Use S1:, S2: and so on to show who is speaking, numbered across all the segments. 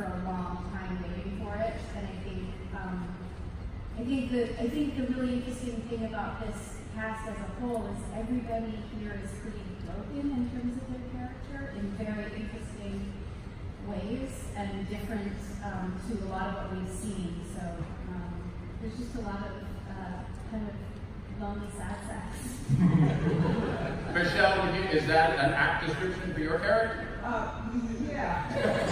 S1: a long time waiting for it, and I think the really interesting thing about this cast as a whole is everybody here is pretty broken in terms of their character in very interesting ways and different to a lot of what we've seen. So there's just a lot of kind of lonely sad sacks.
S2: Michelle, is that an apt description for your character?
S3: Yeah.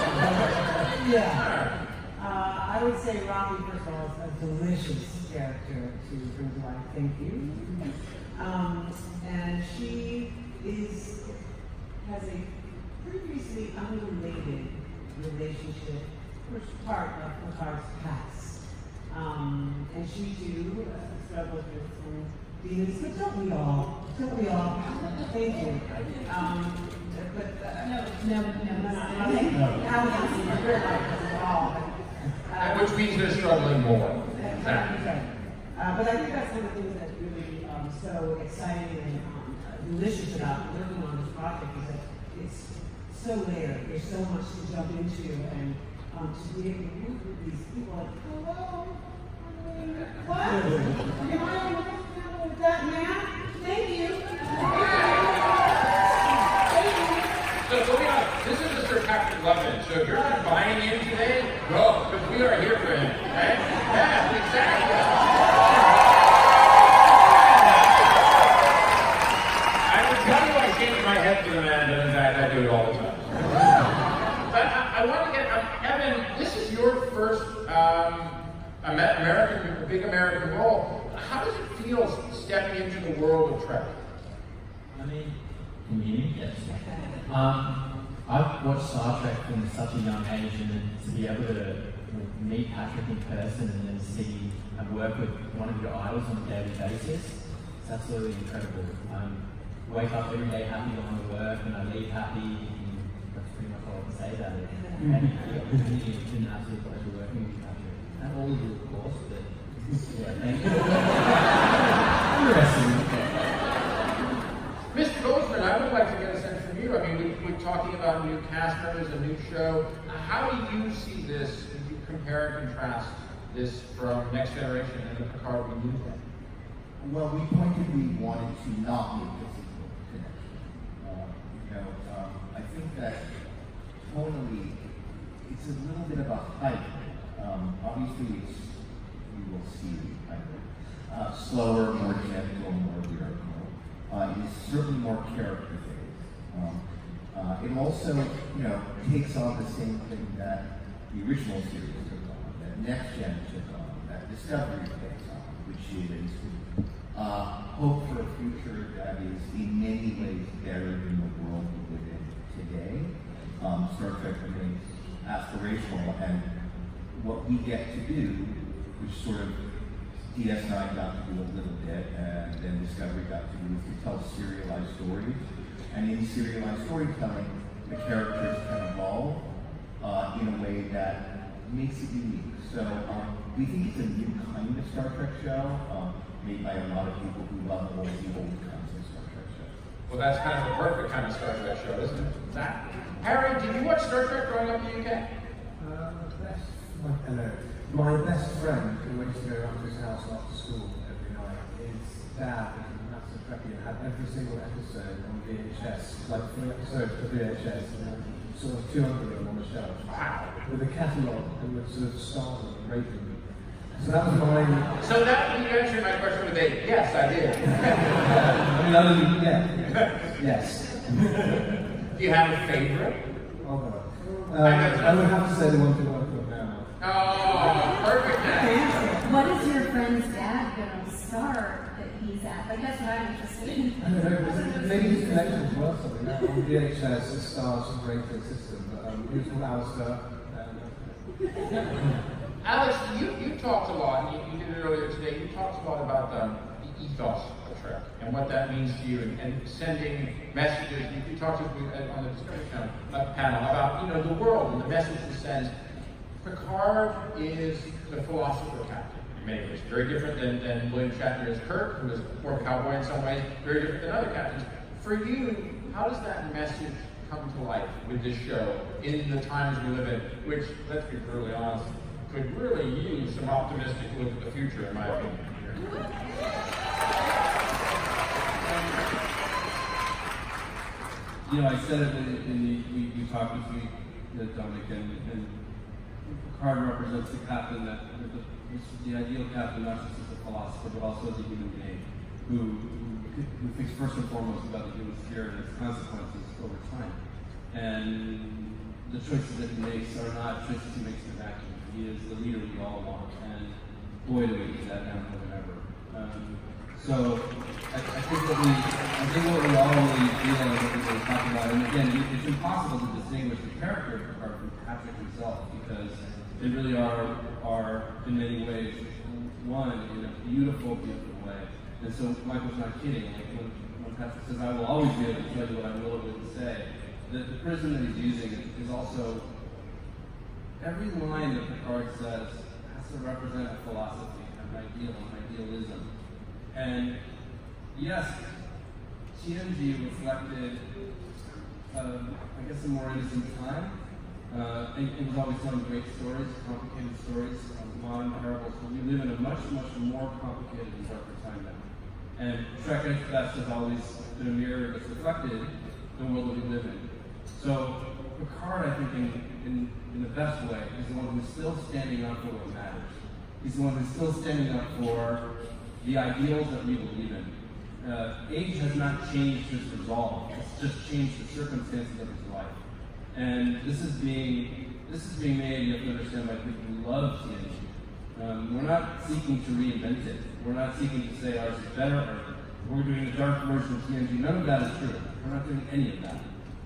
S3: Yeah. I would say Robbie, first of all, is a delicious character to bring to life. Thank you. And she has a previously unrelated relationship, which is part of Picard's past. And she too struggles with some demons, but don't we all? Don't we all? Thank you.
S2: Which means they're struggling more.
S3: Exactly. But I think that's one of the things that's really so exciting and delicious about working on this project is that it's so layered. There's so much to jump into, and to be able to work with these people like, hello, what? Am I on the with that man? Thank you.
S2: So moving on, this is Mr. Captain Levin. So if you're not buying in today, go, because we are here for him. Right? Yeah, exactly. I would tell you I shake my head for the man, but in fact I do it all the time. But I want to get, Evan, this is your first big American role. How does it feel stepping into the world of Trek?
S4: I mean, can you hear me? Yes. I've watched Star Trek from such a young age, and then to be able to meet Patrick in person and then see and work with one of your idols on a daily basis, it's absolutely incredible. Wake up every day happy going to work, and I leave happy. That's pretty much all I can say about it. And it's been an absolute pleasure working with you, Patrick. And all of you, of course, but yeah, thank you.
S2: Mr. Goldsman, I would like to get a sense from you. I mean, we're talking about new cast members, a new show. How do you see this? If you compare and contrast this from Next Generation and the Picard we knew then?
S5: Well, we pointedly wanted to not make this I think that tonally, it's a little bit of a hype. Obviously, we will see kind of slower, more gentle, more lyrical. It is certainly more character-based. It also, takes on the same thing that the original series took on, that Next Gen took on, that Discovery takes on, which is hope for a future that is in many ways better than the world we live in today. Star Trek remains aspirational, and what we get to do, which sort of DS9 got to do a little bit, and then Discovery got to do, is to tell serialized stories. And in serialized storytelling, the characters can evolve in a way that makes it unique. So we think it's a new kind of Star Trek show, made by a lot of people who love all the old kinds of Star Trek shows.
S2: Well, that's kind of the perfect kind of Star Trek show, isn't it? Zach? Harry, did you watch Star Trek growing up in the UK?
S6: My best friend who went to go around to his house after school every night, his dad was a massive Trekkie and had every single episode on VHS, like 3 episodes for VHS, and sort of 200 of them on the shelf.
S2: Wow.
S6: With a catalogue and with sort of stars and rating them. So that was mine.
S2: So that, you answered my question with a yes, I did.
S6: Yes.
S2: Do you have a favorite?
S6: Oh, no. I would have to say the one thing I put now.
S2: Oh, perfect.
S1: What is your friend's dad going to star that he's at? Like, that's what I'm interested in.
S6: I don't know, maybe his connections were something. On VHS, it stars and rating system, but he was called Alistair.
S2: Alex, you talked a lot, and you did it earlier today, you talked a lot about the ethos of Trek and what that means to you, and sending messages. You talked on the Discovery panel about the world and the message it sends. Picard is the philosopher captain in many ways, very different than William Shatner as Kirk, who was more cowboy in some ways, very different than other captains. For you, how does that message come to life with this show in the times we live in, which, let's be brutally honest, could really use some optimistic look at the future, in my opinion.
S7: You know, I said it we talked with me, Dominic, and Picard represents the captain the ideal captain, not just as a philosopher, but also as a human being, who thinks first and foremost about the human spirit and its consequences over time. And the choices that he makes are not choices he makes in a vacuum. He is the leader we all want, and boy, do we need that now more than ever. So I think what we all really feel and what we really talk about, and again, it's impossible to distinguish the character of Picard from Patrick himself, because they really are in many ways one in a beautiful, beautiful way. And so Michael's not kidding. Like when Patrick says, "I will always be able to tell you what I'm willing to say," the prism that he's using is also every line that Picard says has to represent a philosophy, an ideal, an idealism. And yes, TNG reflected, I guess, a more innocent time. It was always telling great stories, complicated stories, modern parables, but we live in a much, much more complicated and darker time now. And Trek at its best has always been a mirror that's reflected the world that we live in. So Picard, I think, in the best way, is the one who's still standing up for what matters. He's the one who's still standing up for the ideals that we believe in. Age has not changed his resolve; it's just changed the circumstances of his life. And this is being made, you have to understand, by people who love TNG. We're not seeking to reinvent it. We're not seeking to say ours is better, or we're doing a dark version of TNG. None of that is true. We're not doing any of that.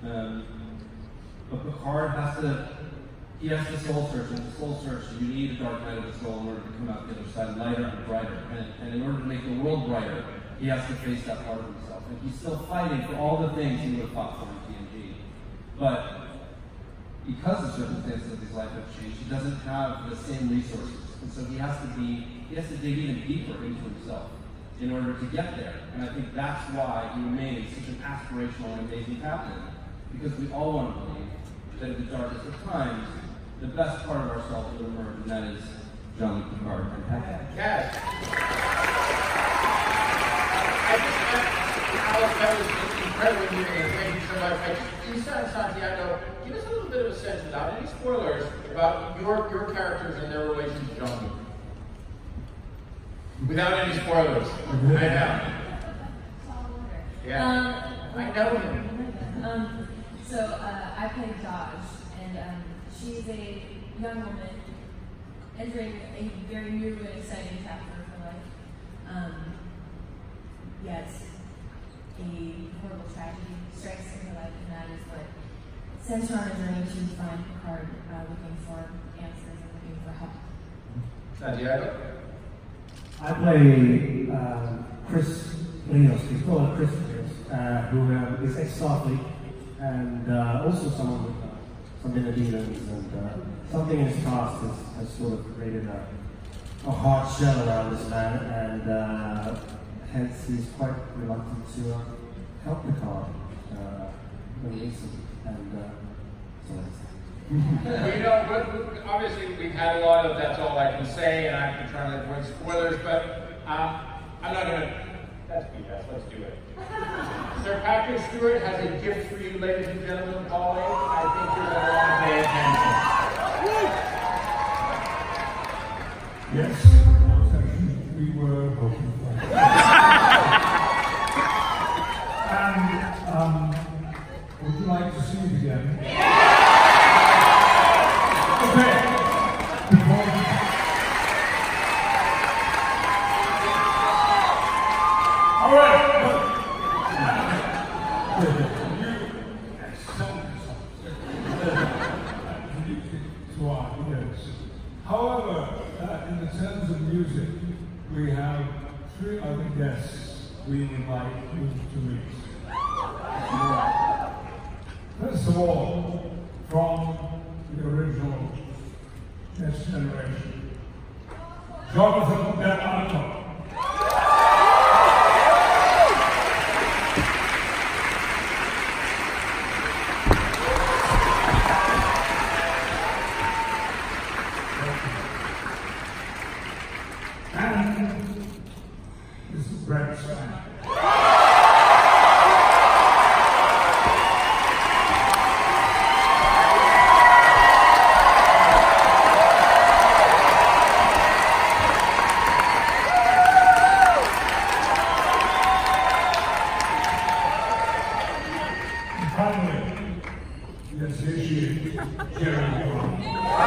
S7: But Picard has to soul search, and to soul search, you need a dark night of the soul in order to come out the other side lighter and brighter. And in order to make the world brighter, he has to face that part of himself. And he's still fighting for all the things he would have fought for in TNG. But because the circumstances of his life have changed, he doesn't have the same resources. And so he has to dig even deeper into himself in order to get there. And I think that's why he remains such an aspirational and amazing captain. Because we all want to believe that at the darkest of times, the best part of ourselves will emerge, and that is Jean-Luc Picard and Patrick.
S2: Yes. Alex, that was incredibly moving, and thank you so much. Lisa Santiago, give us a little bit of a sense, without any spoilers, about your characters and their relation to Jean-Luc. Without any spoilers. I know. Yeah. I know him.
S8: So I play Dodge, and she's a young woman entering a very new and exciting chapter of her life. Yet a horrible tragedy strikes in her life, and that is what sends her on a journey to find Picard, looking for answers and looking for help.
S2: Santiago?
S6: I play Chris Leos. He's called Chris Leos, who is ex-Starfleet, and also someone with some inner demons, and something in his past has sort of created a hard shell around this man, and hence he's quite reluctant to help Picard when he needs him. And so that's
S2: You know, obviously we've had a lot of that's all I can say, and I've been trying to avoid spoilers, but I'm not going to. That's BS. Let's do it. Sir Patrick Stewart has a gift for you, ladies and gentlemen. Polly, I think you're going to want to pay attention.
S9: Yes, we were hoping for. And would you like to see it again? Okay. All right. However, in the terms of music, we have 3 other guests we invite you to meet. First of all, from the original Next Generation, Jonathan Del Arco. Yes, here she is, Jerry Brown.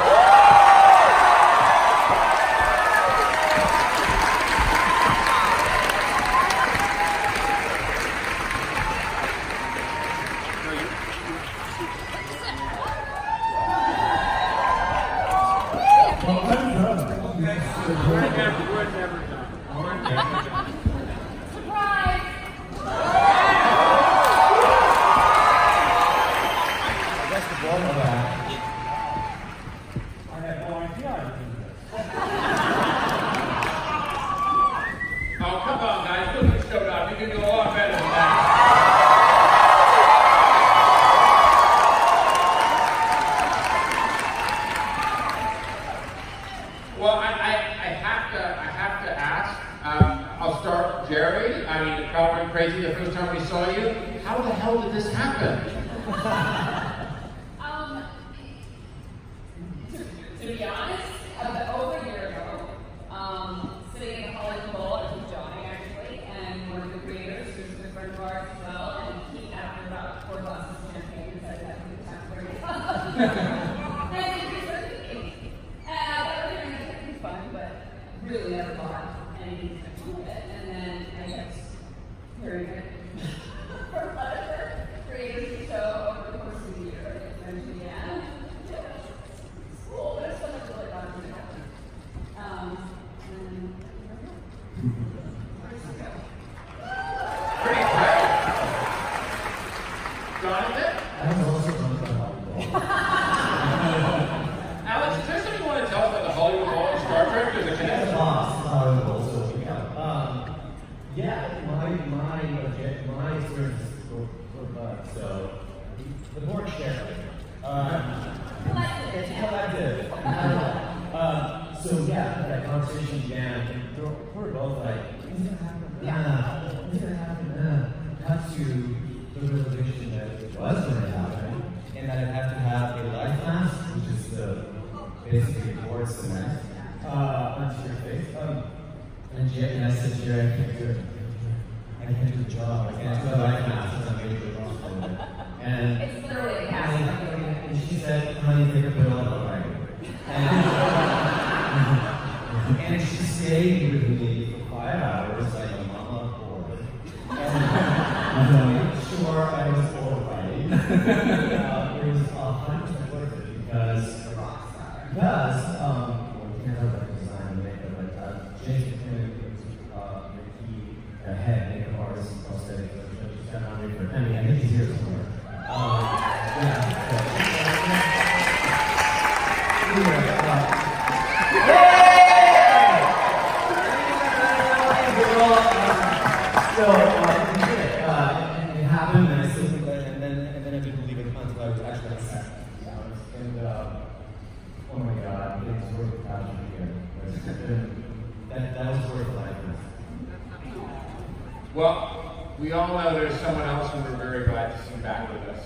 S2: Well, we all know there's someone else who we're very glad to see back with us.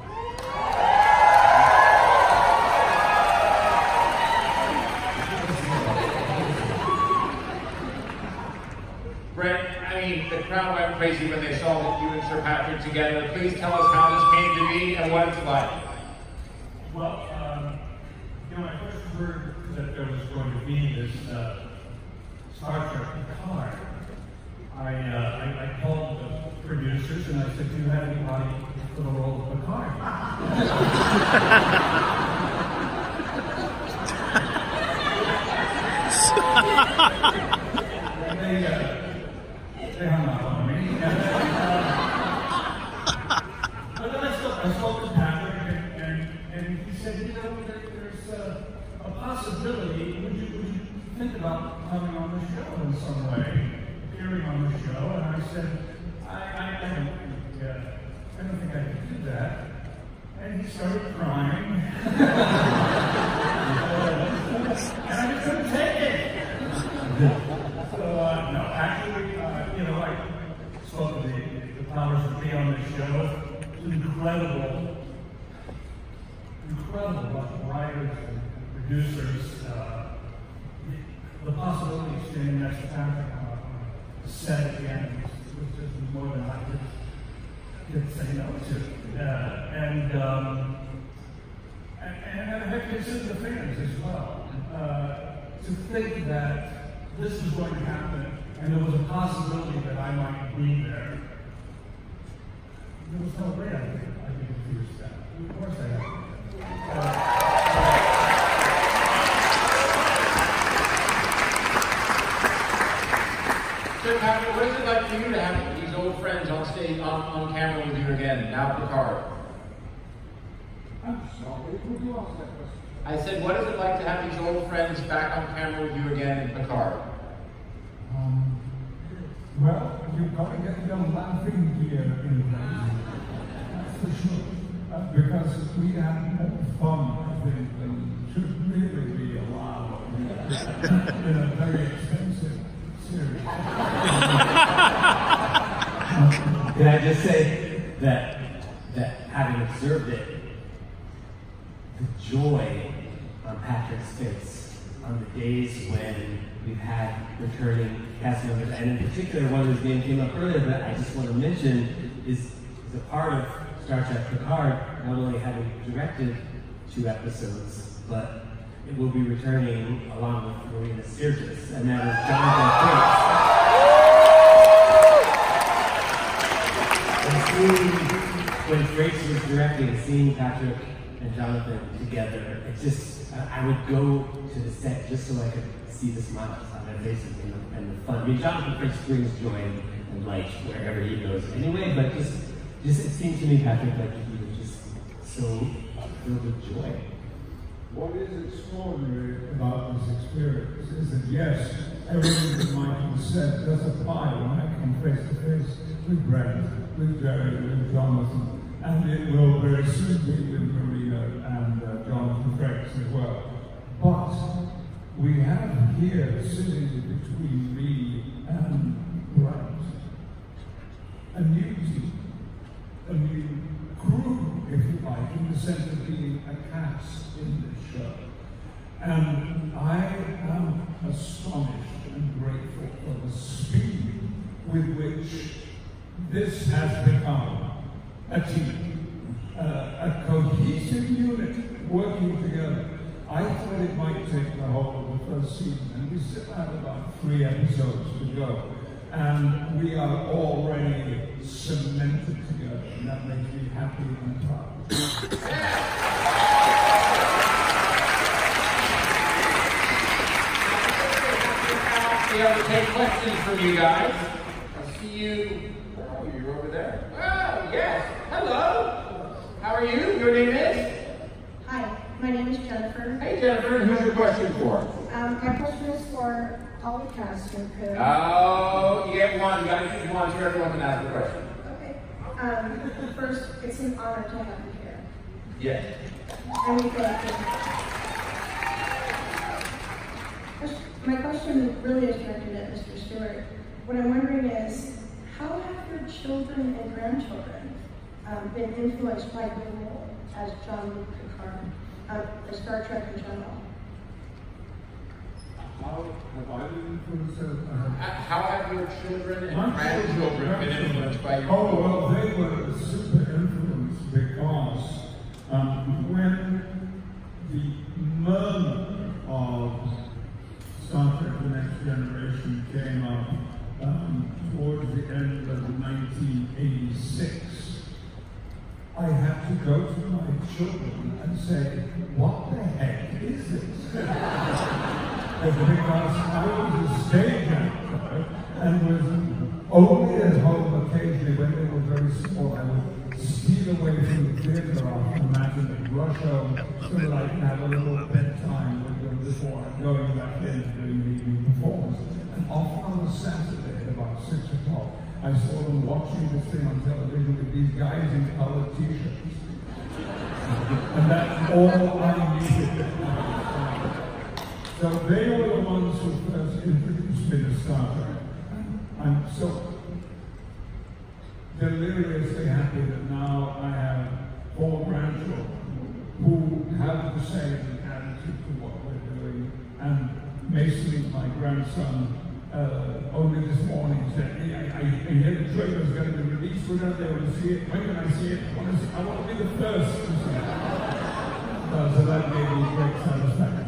S2: Brent, I mean, the crowd went crazy when they saw that you and Sir Patrick together. Please tell us how this came to be and what it's like.
S9: Well, when I first heard that there was going to be this Star Trek Picard, I called the producers and I said, do you have anybody for the role of Picard? They hung up on me. But then I spoke to Patrick and he said, you know, there's a possibility. Would you think about coming on the show in some way? Appearing on the show, and I said, I don't think I can do that. And he started crying. And I just couldn't take it. So, no, actually, I spoke to the powers that be on the show. It's incredible writers and producers. The possibility of standing next to Patrick on the set at the end was just more than I could say no to. And I have considered the fans as well. To think that this was going to happen and there was a possibility that I might be there. It was no way I could refuse that. Of course I have.
S2: So, Patrick, what is it like for you to have these old friends on stage, on camera with you again, now Picard?
S9: I'm sorry, would you ask that question?
S2: I said, what is it like to have these old friends back on camera with you again in Picard?
S9: Well, you've got to get your laughing gear in place. That's for sure. Because we have more fun, I think, than should really be allowed in a very expensive series.
S4: Can I just say that having observed it, the joy on Patrick's face on the days when we've had returning cast members, and in particular one whose name came up earlier, but I just want to mention is a part of Star Trek Picard, not only having directed 2 episodes, but it will be returning along with Marina Sirtis, and that is Jonathan Frakes. When Frakes was directing, seeing Patrick and Jonathan together, it just, I would go to the set just so I could see the smiles on their faces and the fun. I mean, Jonathan Frakes brings joy and light wherever he goes anyway, but just it seemed to me, Patrick, like he was just so filled with joy.
S9: What is extraordinary about this experience is that, yes, everything that Michael said does apply when I come face to face with Brent, with Jerry, with Jonathan, and it will very soon be with Marina and Jonathan Frakes as well. But we have here, sitting between me and Brent, a new team, a new crew, if you like, in the sense of being a cast in this show. And I am astonished and grateful for the speed with which this has become a team, a cohesive unit working together. I thought it might take the whole of the first season, and we still have about 3 episodes to go. And we are already cemented together, and that makes me happy and proud.
S2: Be able to take questions from you guys. I see you. Oh, you're over there. Oh, yes. Hello. How are you? Your name is?
S10: Hi, my name is Jennifer.
S2: Hey, Jennifer. Who's your question for?
S10: My question is for all the cast and crew.
S2: Oh, you get one. You got to choose one so everyone can ask the question.
S10: Okay. First, it's an honor to have you here.
S2: Yes.
S10: And we thank you. My question really is directed at Mr. Stewart. What I'm wondering is, how have your children and grandchildren been influenced by your role as Jean-Luc Picard, as Star Trek in general?
S9: How have I been influenced?
S2: How have your children and grandchildren been influenced by your
S9: Oh, well, they were super influenced because when the murmur of Star Trek The Next Generation came up towards the end of 1986, I had to go to my children and say, what the heck is this? Because I was a stage actor and was only at home occasionally when they were very small. I would steal away from the theater after the match and rush home so that I could have a little bedtime with them before going back in and doing the evening performance. And often on a Saturday at about 6 o'clock, I saw them watching this thing on television with these guys in colored t-shirts. And that's all I needed. So they were the ones who first introduced me to Star Trek. I'm so deliriously happy that now I have 4 grandchildren who have the same attitude to what we're doing. And Mason, my grandson, only this morning said, I hear the trailer is going to be released. We're going to be able to see it. When can I see it? I want to be the first to see it. So that gave me great satisfaction.